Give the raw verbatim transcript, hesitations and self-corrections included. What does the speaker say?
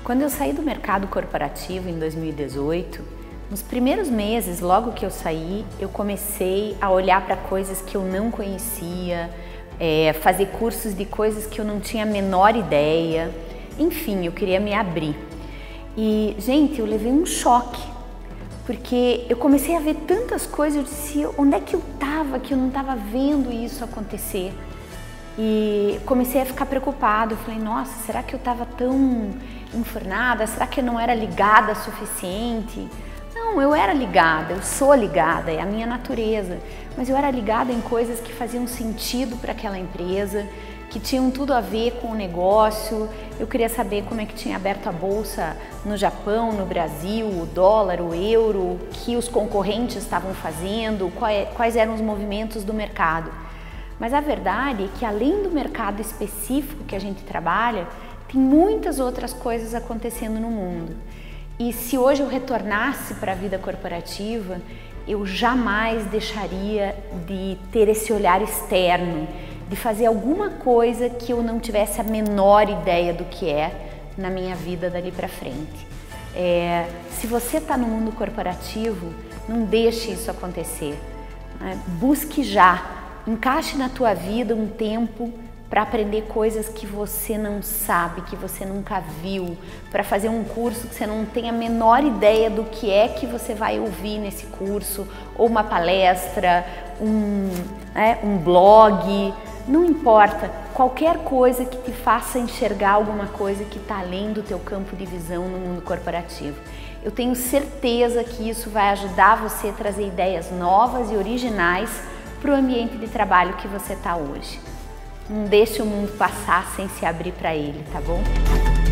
Quando eu saí do mercado corporativo em dois mil e dezoito, nos primeiros meses, logo que eu saí, eu comecei a olhar para coisas que eu não conhecia, é, fazer cursos de coisas que eu não tinha a menor ideia. Enfim, eu queria me abrir. E, gente, eu levei um choque, porque eu comecei a ver tantas coisas, eu disse, onde é que eu estava, que eu não estava vendo isso acontecer? E comecei a ficar preocupada, eu falei, nossa, será que eu estava tão enfurnada? Será que eu não era ligada o suficiente? Não, eu era ligada, eu sou ligada, é a minha natureza, mas eu era ligada em coisas que faziam sentido para aquela empresa, que tinham tudo a ver com o negócio. Eu queria saber como é que tinha aberto a bolsa no Japão, no Brasil, o dólar, o euro, o que os concorrentes estavam fazendo, quais eram os movimentos do mercado. Mas a verdade é que além do mercado específico que a gente trabalha, tem muitas outras coisas acontecendo no mundo. E se hoje eu retornasse para a vida corporativa, eu jamais deixaria de ter esse olhar externo, de fazer alguma coisa que eu não tivesse a menor ideia do que é na minha vida dali para frente. É, se você está no mundo corporativo, não deixe isso acontecer. Né? Busque já, encaixe na tua vida um tempo para aprender coisas que você não sabe, que você nunca viu, para fazer um curso que você não tem a menor ideia do que é que você vai ouvir nesse curso, ou uma palestra, um, né, um blog, não importa, qualquer coisa que te faça enxergar alguma coisa que está além do teu campo de visão no mundo corporativo. Eu tenho certeza que isso vai ajudar você a trazer ideias novas e originais para o ambiente de trabalho que você está hoje. Não deixe o mundo passar sem se abrir para ele, tá bom?